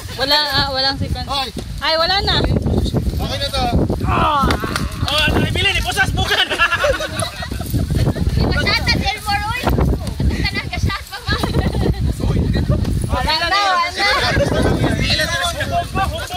Walang second. Ay, wala na. Okay na to. Oh, nabili ni Pusas bukan. Masata del Moroy. Ato ka na gasat pa ma. Wala na.